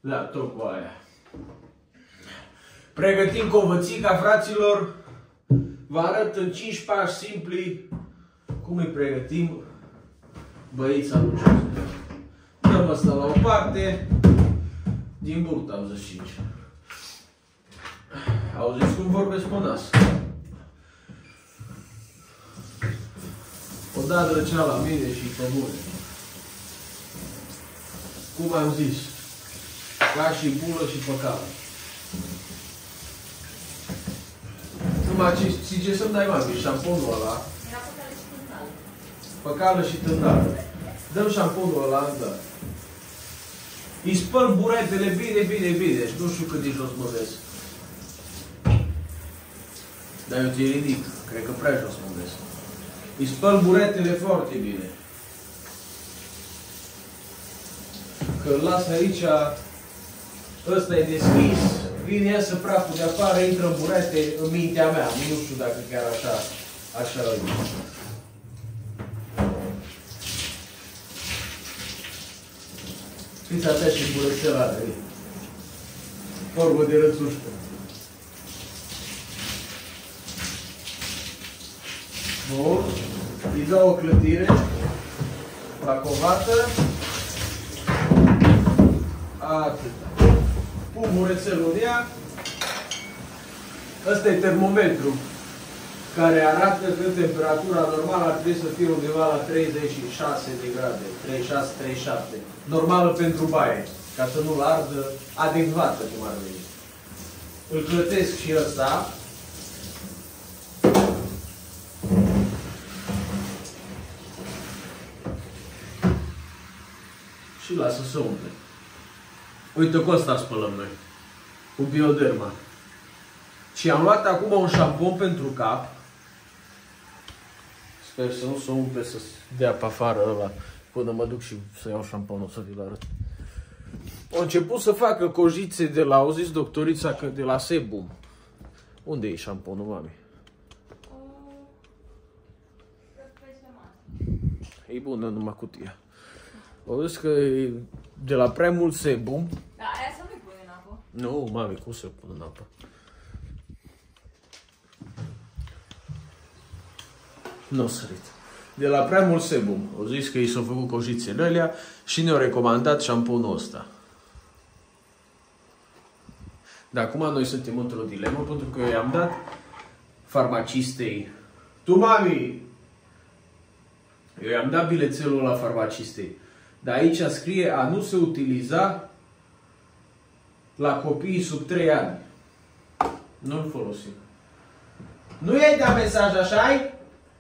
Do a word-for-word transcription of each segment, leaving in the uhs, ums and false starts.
Da, tot cu aia. Pregătim covățica, fraților. Vă arăt în cinci pași simpli cum îi pregătim băița lui Joseph. Dăm asta la o parte. Din burtă am zis cinci. Auziți cum vorbesc cu nas? O da drăcea la mine și pe bune. Cum am zis, ca și bulă și păcală. Numai ce, știi ce să-mi dai, mami? Șamponul ăla. Păcală și tândală. Dăm șamponul ăla, da. Îi spăl buretele bine, bine, bine. Deci nu știu cât de jos mă vezi. Dar eu ți-i ridic. Cred că prea jos mă vezi. Îi spăl buretele foarte bine. Că îl las aici, ăsta e deschis, vine iasă praful de afară, intră în burete, în mintea mea. Nu știu dacă chiar așa, așa e. Fiți atent și burățel are. Formă de rățușcă. Bun. Îi dau o clătire la covată. Atât. Pun burețelul în ea. Ăsta e termometru care arată că temperatura normală ar trebui să fie undeva la treizeci și șase de grade, treizeci și șase treizeci și șapte. Normală pentru baie, ca să nu-l ardă, adecvată cum ar veni. Îl clătesc și ăsta. Și lasă să umple. Uite cu ăsta spălăm noi, cu Bioderma. Și am luat acum un șampon pentru cap. Sper să nu se umple, să dea pe afară ăla, până mă duc și să iau șamponul să vi-l arăt. Au început să facă cojițe de la, au zis doctorița că de la Sebum. Unde e șamponul, mami? E bună numai cutia. Au zis că e de la prea mult sebum. Da, aia să nu-i pune în apă. Nu, mami, cum să pun în apă? Nu sărit. De la prea mult sebum. Au zis că i s-au făcut cojițele alea și ne-au recomandat șamponul ăsta. Dar acum noi suntem într-o dilemă, pentru că eu i-am dat farmacistei. Tu, mami! Eu i-am dat bilețelul la farmacistei. Dar aici scrie a nu se utiliza la copiii sub trei ani. Nu-l folosim. Nu i-ai dat mesaj, așa-i?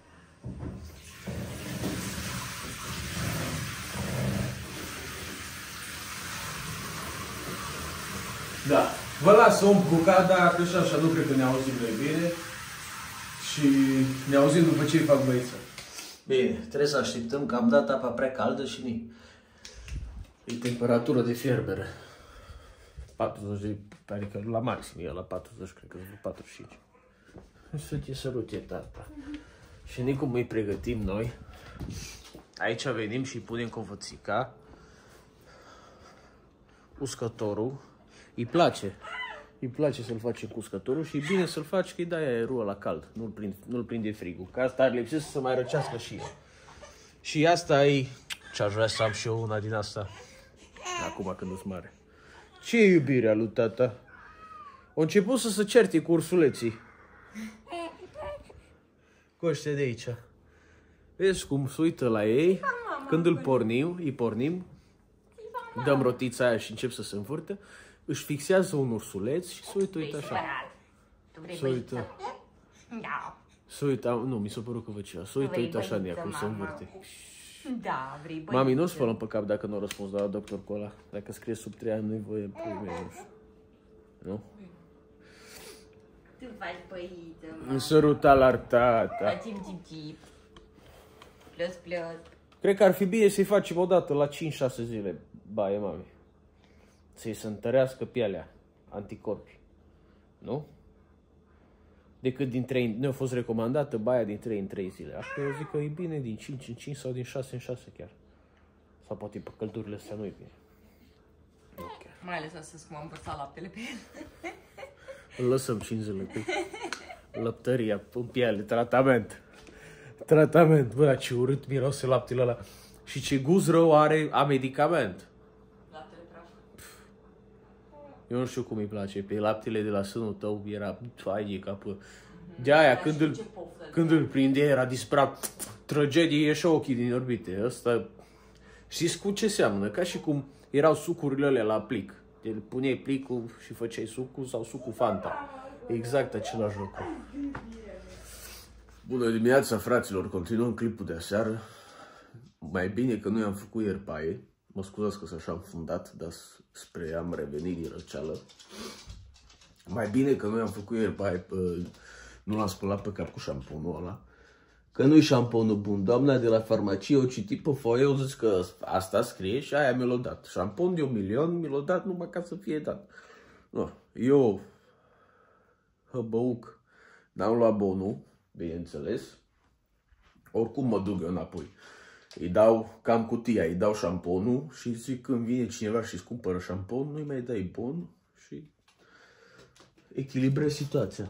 Da. Vă las să umplu cada, că și așa nu cred că ne auzim noi bine. Și ne auzim după ce îi fac băiță. Bine, trebuie să așteptăm că am dat apa prea caldă și ni. E temperatură de fierbere. patruzeci de, adică la maxim, e la patruzeci, cred că e patruzeci și cinci. Să te sărute, tata. Și nici cum îi pregătim noi. Aici venim și punem covățica. Uscătorul. Îi place. Îi place să-l facem cu uscătorul și e bine să-l faci că îi dai aerul la cald. Nu-l prinde, nu prinde frigul. Că asta ar lipsi să se mai răcească și el. Și asta e... Ce-aș vrea să am și eu una din asta. Acum când o-s mare. Ce e iubirea lui tata? Au început să se certe cu ursuleții. Cu ăștia de aici. Vezi cum se uită la ei. Când îl pornim, îi pornim. Dăm rotița aia și încep să se învârtă. Își fixează un ursuleț și se uită, uite așa. Se uită. Se uită, nu, mi s-a părut că văd ceva. Se uită, uite așa în ea, cum se învârte. Da, vrei băiță. Mami, nu-ți spălăm pe cap dacă nu răspunzi la doctor cu ăla. Dacă scrie sub trei ani, nu-i voie, pui mei, nu știu. Nu? Tu faci băiță, mă. Îmi săruta la tata. Tip, tip, tip. Plus, plus. Cred că ar fi bine să-i facem o dată la cinci șase zile baie, mami. Să-i se întărească pielea, anticorpi. Nu? Decât din trei, nu a fost recomandată baia din trei în trei zile. Așa că eu zic că e bine din cinci în cinci sau din șase în șase chiar. Sau poate pe căldurile astea nu e bine. Nu chiar. Mai ales astăzi cum am vărsat laptele pe el. Îl lăsăm cinci zile cu lăptăria în piele, tratament. Tratament, bă, ce urât miroase laptele ăla. Și ce gust rău are a medicament. Laptele praf. Eu nu știu cum îi place, pe laptele de la sânul tău era faie capă. De aia, când îl, când îl prinde, era disperat. Tragedie, ieșea ochii din orbite. Ăsta, știți cu ce seamănă? Ca și cum erau sucurile alea la plic. Te puneai plicul și făceai sucul sau sucul Fanta. Exact același lucru. Bună dimineața, fraților! Continuăm clipul de aseară. Mai bine că nu i-am făcut ieri paie. Mă scuzați că sunt așa înfundat, dar spre am revenit din răceală. Mai bine că nu i-am făcut ieri paie, nu l-am spălat pe cap cu șamponul ăla. Că nu-i șamponul bun. Doamna de la farmacie o citit pe foaie, o zis că asta scrie și aia mi l-a dat. Șampon de un milion mi l-a dat numai ca să fie dat. No, eu, hăbăuc, n-am luat bonul, bineînțeles. Oricum mă duc eu înapoi. Îi dau cam cutia, îi dau șamponul și zic când vine cineva și îți cumpără șampon, nu-i mai dai bon și echilibrezi situația.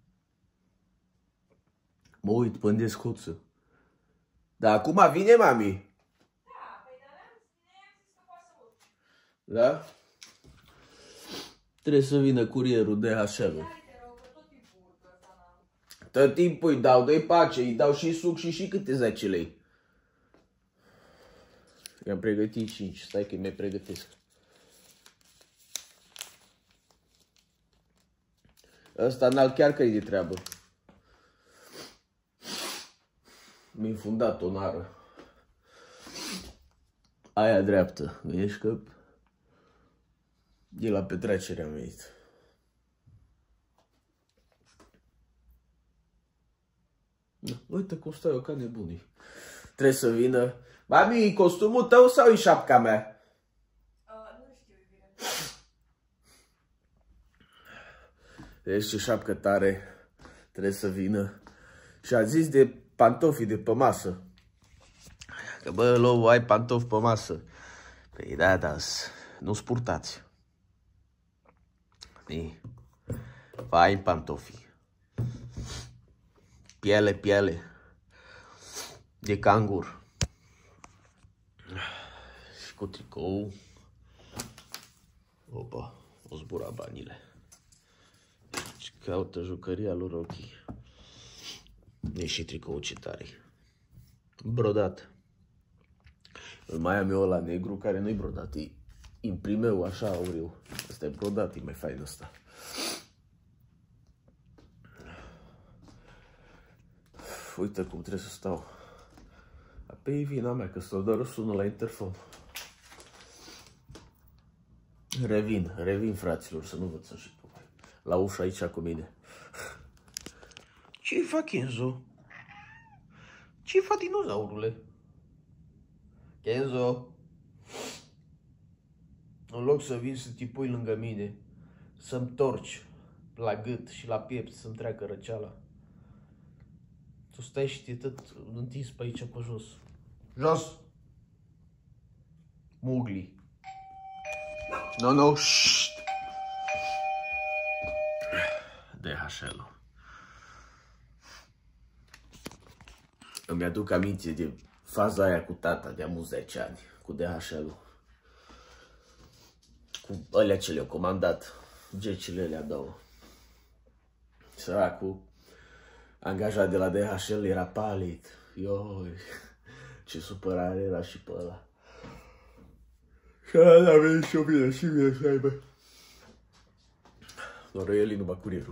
Mă uit până de scoță. Dar acum vine mami. Da, păi dar am zis că poate să urci. Da? Trebuie să vină curierul de H L. Tot timpul îi dau, dă-i pace, îi dau și suc și și câte zece lei. I-am pregătit cinci, stai că mi-i pregătesc. Ăsta înalt chiar că e de treabă. Mi-a infundat o nară. Aia dreaptă, gândești că e la petrecerea mea. Uite cum stau eu ca nebunii. Trebuie să vină. Mami, e costumul tău sau e șapca mea? Uh, nu știu, e bine. Deci ce șapcă tare trebuie să vină. Și a zis de pantofii de pe masă. Că bă, Lou, ai pantofi pe masă. Păi da, da, nu spurtați. Ei, fain pantofii. Piele, piele. De cangur. Și cu tricou. Opa, o zbura banile. Și caută jucăria lui Rocky. E și tricou ce tare. Brodat. Îl mai am eu ăla negru care nu-i brodat. E imprimeu așa auriu. Ăsta e brodat, e mai fain ăsta. Uite cum trebuie să stau. Pe e vina mea, că stau doar o sună la interfon. Revin, revin, fraților, să nu văd să și la ușa aici cu mine. Ce-i fac, Kenzo? Ce-i fac, dinozaurule? Kenzo? În loc să vin să te pui lângă mine, să-mi torci la gât și la piept să-mi treacă răceala, tu stai și te tot întins pe aici, pe jos. Jos! Mugli. No, no, șșt! D H L-ul. Îmi aduc aminte de faza aia cu tata de acum zece ani, cu D H L-ul. Cu alea ce le-au comandat, gecile alea două. Săracul angajat de la D H L era palid. Ioi, ce supărare era și pe ăla. Și a venit și o bine și mie să aibă. Doar el e numai curierul.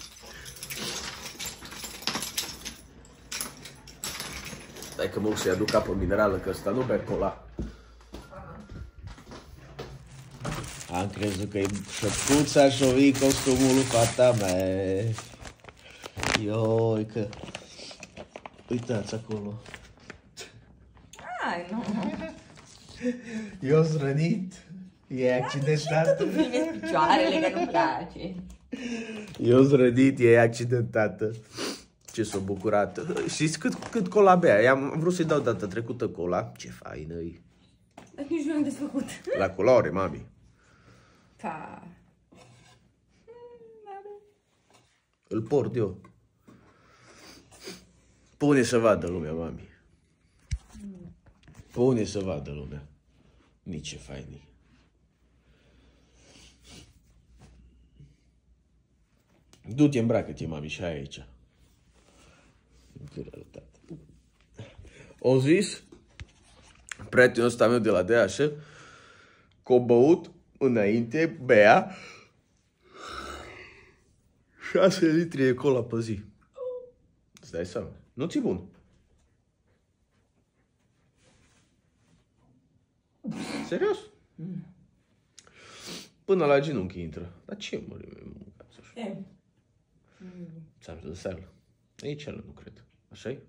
Stai că mă duc să-i aduc apă minerală, că ăsta nu bea cola. Am crezut că e șăpuța și-o vii costumul lui fata mea. Ioi, că... Uitați acolo. Ai, nu. Eu-s rănit. E accidentată. Tu filmezi picioarele, că nu-mi place. Eu-s rănit, e accidentată. Ce s-o bucurat. Știți cât, cât cola bea? Am vrut să-i dau data trecută cola. Ce faină-i. Dar nici nu am desfăcut. La culoare, mami. Pa. Îl port eu. Pune să vadă lumea, mami. Pune să vadă lumea. Nici ce faini. Du-te, îmbracă-te, mami, și hai aici. O zis prietenul ăsta meu de la D H că o băut înainte, bea șase litri de cola pe zi. Îți dai seama? Nu ți-e bun. Serios? Până la genunchi intră. Dar ce mărime mâncați așa? Ți-am zis seara. E celă, nu cred. Așa-i?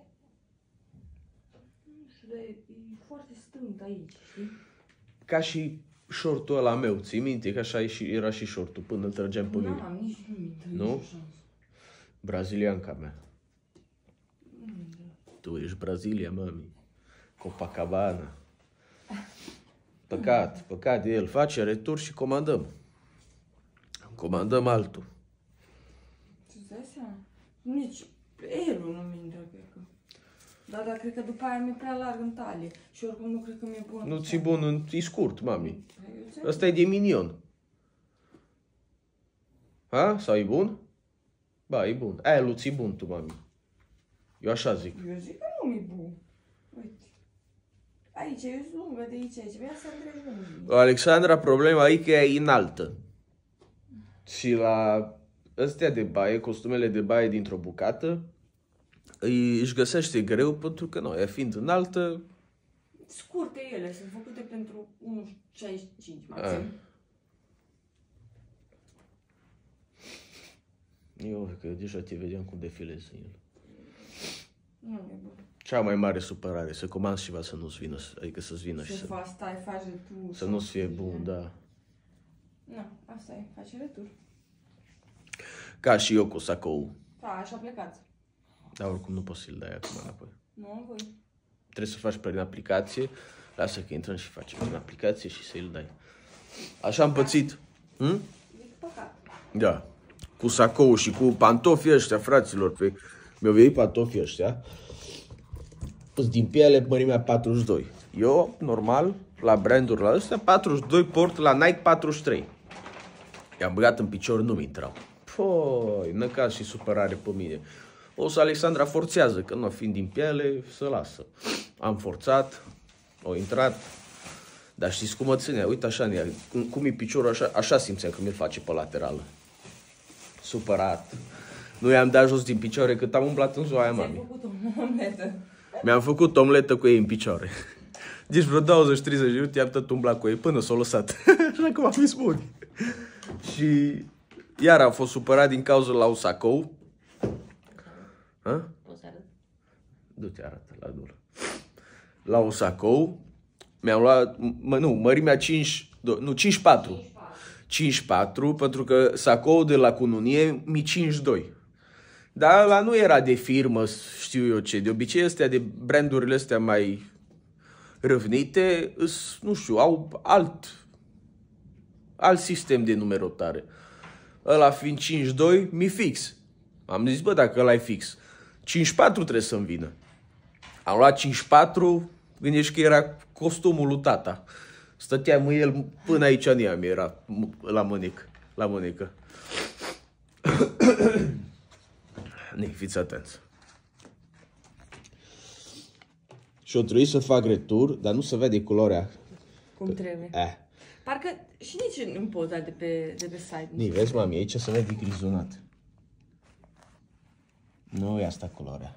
E foarte strânt aici, știi? Ca și shortul ăla meu. Ții minte că așa era și shortul până îl trăgeam pe mine. Nu, nici nu minte. Nu? Brazilianca mea. Tu ești Brazilia, mami. Copacabana. Păcat, păcat de el. Face retur și comandăm. Comandăm altul. Tu-ți dai seama? Nici elul nu mi intră, cred că. Da, dar cred că după aia mi-e prea larg în talie. Și oricum nu cred că mi-e bun. Nu ți-e bun, e scurt, mami. Ăsta e de minion. Ha? Sau e bun? Ba, e bun. Aia lui ți-e bun tu, mami. Eu așa zic. Eu zic că nu mi-e bun. Uite. Aici e lungă de aici, aici. Vrea să întregi lungă. Alexandra, problema e că e înaltă. Și la ăstea de baie, costumele de baie dintr-o bucată, îi, își găsește greu pentru că nu, ea fiind înaltă... Scurte ele, sunt făcute pentru unu virgulă șaizeci și cinci maxim. Eu că deja te vedeam cum defilezi în el. Nu e bun. Cea mai mare supărare, să comanzi ceva să nu-ți vină, adică să-ți vină să și să... faci, stai, faci retur. Să nu-ți fie bun, da. Nu, asta e, faci retur. Ca și eu cu sacou. Da, așa plecați. Dar oricum nu poți să-l dai acum înapoi. Nu, voi. Trebuie să faci prin aplicație, lasă că intrăm și facem prin aplicație și să-i dai. Așa am pățit. Hm? E păcat. Da. Cu sacou și cu pantofii ăștia, fraților. Pe... Mi-au venit pantofii ăștia. Păi din piele mărimea patruzeci și doi. Eu, normal, la brandurile astea, patruzeci și doi port, la Nike patruzeci și trei. I-am băgat în picior, nu-mi intrau. Păi, năcaz și supărare pe mine. O să Alexandra forțează, că nu fiind din piele, să lasă. Am forțat, au intrat, dar știți cum mă ținea? Uite așa, cum e piciorul, așa, așa simțeam că mi-l face pe laterală. Supărat. Nu i-am dat jos din picioare cât am umblat în ziua aia, mami. Ți-ai făcut o omletă. Mi-am făcut omletă cu ei în picioare. Deci vreo douăzeci treizeci de minute i-am tot umblat cu ei până s-o lăsat. Așa cum am fi spune. Și iar am fost supărat din cauza la un sacou. Ha? Poți să arăt? Du-te, arată la dur. La un sacou mi-am luat, mă, nu, mărimea cinci, nu, cinci patru. cinci patru, pentru că sacoul de la cununie mi cinci doi. Dar ăla nu era de firmă, știu eu ce. De obicei astea de brandurile astea mai răvnite, îs, nu știu, au alt, alt sistem de numerotare. Ăla fiind cinci doi, mi fix. Am zis, bă, dacă ăla e fix, cinci patru trebuie să-mi vină. Am luat cinci patru, gândești că era costumul lui tata. Stăteam în el până aici în ea mi era la mânecă. La mânecă. Ne, fiți atenți. Și-o trebuie să fac retur, dar nu se vede culoarea. Cum trebuie. Eh. Parcă și nici în poza de pe, de pe site. Ni, vezi, mami, aici se vede grizonat. Nu e asta culoarea.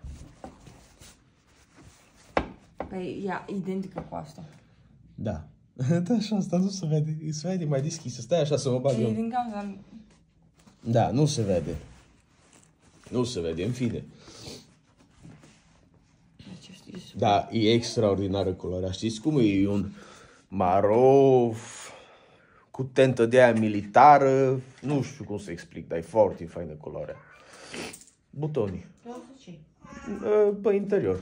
Păi, ea identică cu asta. Da. Da, așa, asta nu se vede. Se vede mai deschisă. Stai așa să mă bag E eu. din cauza... Da, nu se vede. Nu se vede, în fine. Deci, știi, Da, e extraordinară culoarea. Știți cum e? E un maro cu tentă de aia militară. Nu știu cum să explic, dar e foarte faină culoarea. Butonii. ce? Pe interior.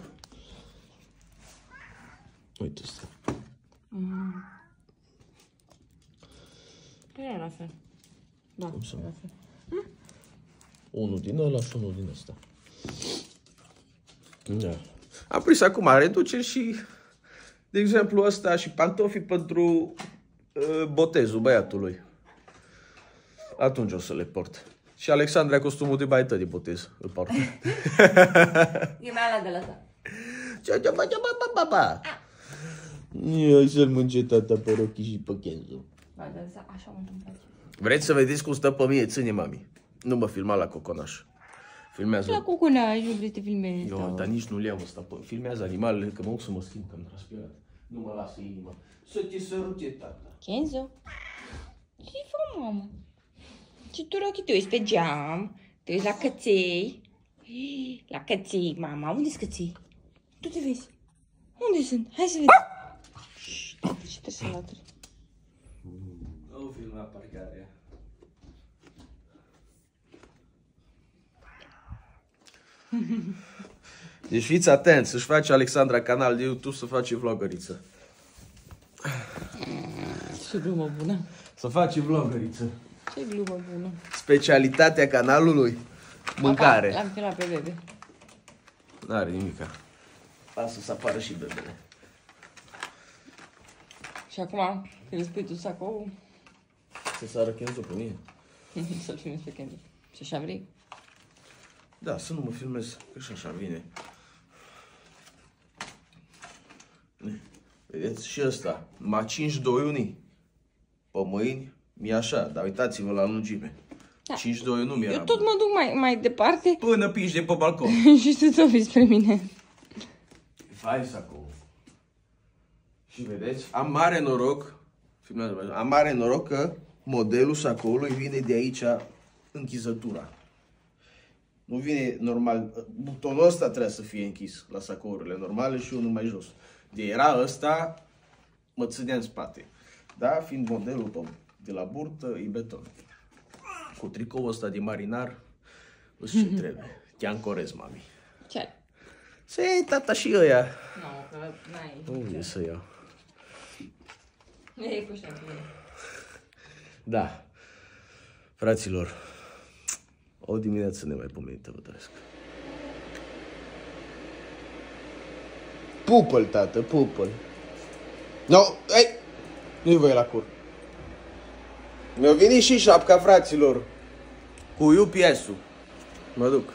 Uite asta. Mm. E la fel. Da, cum să la fel. Hm? Unul din ăla și unul din ăsta. Da. Am prins acum reduceri și, de exemplu, ăsta și pantofii pentru uh, botezul băiatului. Atunci o să le port. Și Alexandra costumul de baită de botez îl poartă. E mai ala de la ta. Ce ce face, ba, ba, ba, Eu să-l mânce tata pe Rocky și pe Kenzo. Ba, dar așa mă place. Vreți să vedeți cum stă pe mine? Ține, mami. Nu mă filma la coconaș. Filmează. La coconaș, nu vrei să te filmezi. Eu, dar nici nu le iau ăsta. Filmează animalele, că mă duc să mă schimb, că am transpirat. Nu mă lasă inima. Să te sărute, tata. Kenzo? Ce-i fă, mamă? Și tu, Rocky, te uiți pe geam, te uiți la căței. La căței, mama. Unde-s căței? Tu te vezi. Unde sunt? Hai să vedem. Știi, ce trebuie să laturi. Nu filma parcarea. Deci fiți atenți, să-și face Alexandra canal de YouTube să face vlogăriță. Ce glumă bună. Să face vlogăriță. Ce glumă bună. Specialitatea canalului, mâncare. L-am filmat pe bebe. N-are nimica. Lasă să apară și bebele. Și acum, când îți pui tu sacou, Să sară Kenzo pe mine. să-l filmezi pe Kenzo. Și așa vrei? Da, să nu mă filmez, că și așa vine. Vedeți? Și ăsta. Ma cinci doi unu. Pe mâini, mi-e așa, dar uitați-vă la lungime. Da. cinci doi unu mi-era. Eu tot mă duc mai, mai departe. Până piși de pe balcon. Și tu ți-o vezi spre mine. Fai sacou. Și vedeți? Am mare noroc. Filmează, am mare noroc că modelul sacoului vine de aici închizătura. Nu vine normal. Butonul ăsta trebuie să fie închis la sacourile normale și unul mai jos. De era ăsta, mă ținea în spate. Da? Fiind modelul pe, de la burtă, e beton. Cu tricoul ăsta de marinar, îți ce trebuie. Te-am corez, mami. Ce are? Se tata și ăia. Nu, că n-ai. Unde să iau? Nu e cu ăștia cu mine. Da. Fraților, o dimineață nemaipomenite vă doresc. Pupă-l, tată, pupă-l. No, ei, nu-i voi la cur. Mi-a venit și șapca, fraților, cu U P S-ul. Mă duc.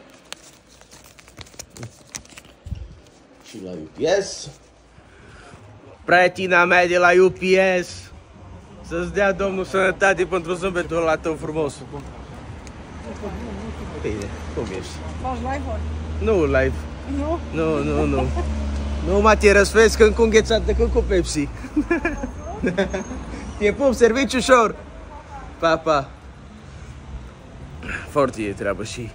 Și la U P S. Prietina mea de la U P S. Să-ți dea Domnul sănătate pentru zâmbetul ăla tău frumos. Bine, cum ești? Faci live-uri? Nu live. Nu? Nu, nu, nu. Nu mă te răsfezi când cu înghețată, când cu Pepsi. Te pup, servici ușor. Pa, pa. Foarte e treabă și...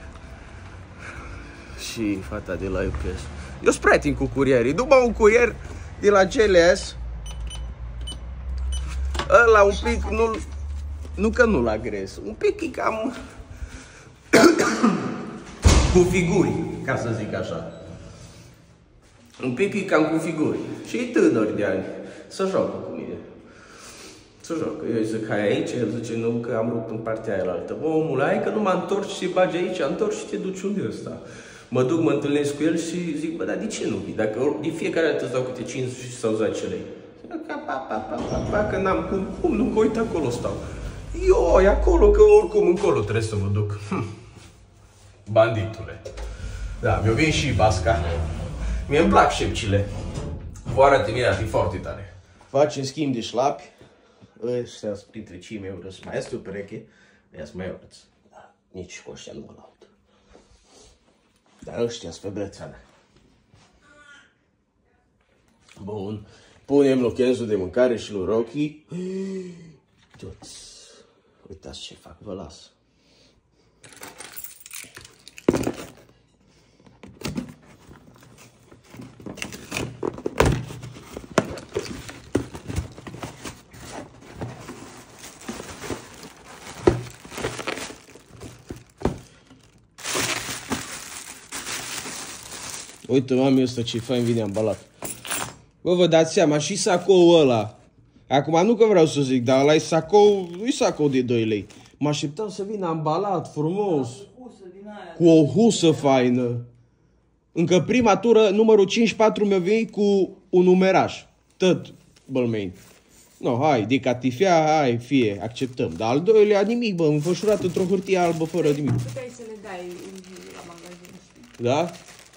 Și fata de la U P S. Eu sunt prieten cu curierii. După un curier de la G L S, ăla un pic nu... Nu că nu-l agres. Un pic e cam... cu figuri, ca să zic așa. Un pic e cam cu figuri. Și e tânăr de ani. Să joacă cu mine. Să joacă. Eu îi zic, hai aici, el zice, nu, că am rupt în partea aia la altă. Bă, omul, hai că nu mă întorci și bagi aici, întorci și te duci unde ăsta. Mă duc, mă întâlnesc cu el și zic, bă, dar de ce nu vii? Dacă de fiecare dată îți dau câte cincizeci sau zece lei. Ca pa, pa, pa, pa, pa, că n-am cum, cum nu, că uite acolo stau. Eu, e acolo, că oricum încolo trebuie să mă duc. Hm. Banditule. Da, mi-o vin și basca. Mie-mi plac șepcile. Voară timirea, e foarte tare. Facem schimb de șlapi. Ăștia sunt printre cei mai urâți. Mai este o pereche, ăia sunt mai urâți. Da, nici cu ăștia nu mă laud. Dar ăștia sunt pe brățeană. Bun. Punem lochențul de mâncare și lui Rocky. Toți. Uitați ce fac, vă las. Uite, mami, ăsta ce fain vine ambalat. Bă, vă dați seama, și sacoul ăla Acum nu că vreau să zic, dar ăla e sacou, nu-i sacou de doi lei. Mă așteptam să vină ambalat, frumos, cu o husă faină. Încă prima tură, numărul cincizeci și patru, mi-a venit cu un numeraș. Tot bălmein. No, hai, de catifea, hai, fie, acceptăm. Dar al doilea, nimic, bă, înfășurat într-o hârtie albă, fără nimic. Puteai să le dai la magazin. Da?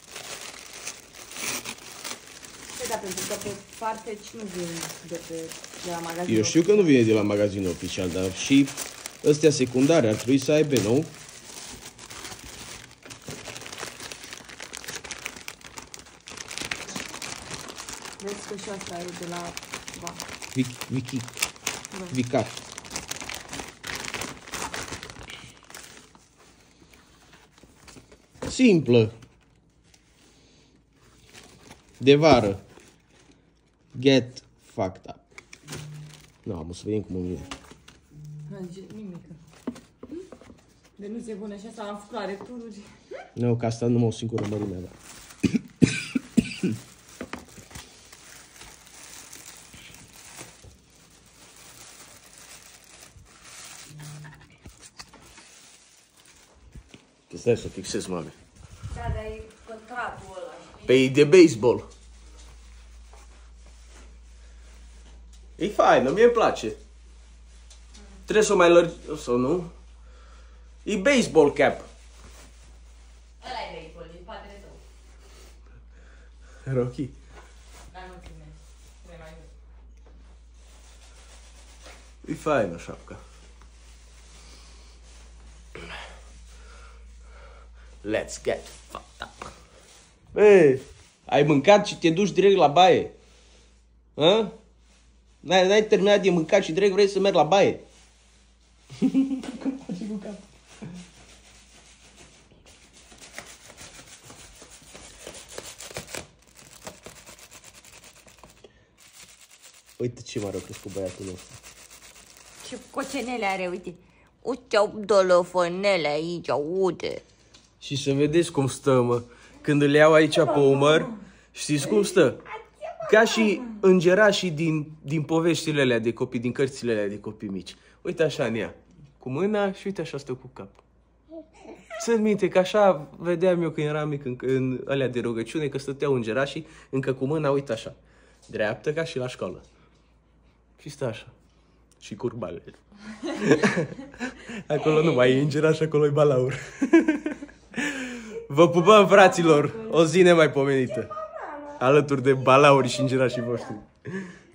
Da, pentru că pe parte nu vin de, pe, de la magazin. Eu știu că nu vine de la magazin oficial, dar și ăstea secundare ar trebui să aibă, nu? Vezi că și asta e de la... Va. Vic, Vichi. Vicar. Simplă. De vară. Get fucked up. Nu, am să vedem cum îmi vine. Nimică. De nu se pune și asta am făcut la retururi. Nu, că asta numai o singură mărime, da. Stai să fixez, mame. Da, dar e contractul ăla, știi? Pe e de baseball. E faină, mie îmi place. Trebuie să o mai lărgi, sau nu? E baseball cap. Ăla e baseball, din spatele tău. Rocky. Dar nu ține. Trebuie mai mult. E faină șapca. Let's get fucked up. Ei, ai mâncat și te duci direct la baie? Hă? N-ai terminat de mâncat și direct vrei să mergi la baie? Cum faci cu capul? Uite ce m-a crescut băiatul nostru. Ce cocenele are, uite. Uite, o dolofonele aici, uite. Și să vedeți cum stă, mă. Când îl iau aici pe umăr, știți cum stă? Ca și îngerașii din, din poveștile alea de copii, din cărțile alea de copii mici. Uite așa în ea, cu mâna și uite așa stă cu capul. Țin minte că așa vedeam eu când eram mic în, în alea de rugăciune, că stăteau îngerașii încă cu mâna, uite așa. Dreaptă ca și la școală. Și stă așa. Și curbale. Acolo nu mai e îngeraș, acolo e balaur. Vă pupăm, fraților, o zi nemaipomenită. Alături de balauri și îngerașii voștri.